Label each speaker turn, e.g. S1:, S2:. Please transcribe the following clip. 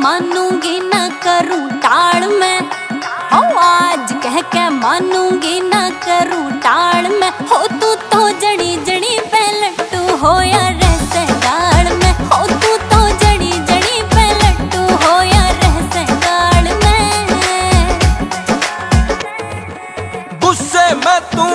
S1: मानूंगी ना करूं टाल मैं, हो आज कह के मानूंगी ना करूं टाल मैं। हो तू तो जड़ी जड़ी पे लट्टू हो या रहसे गाल में, हो तू तो जड़ी जड़ी पे लट्टू हो या रहसे गाल में।
S2: गुस्से में तू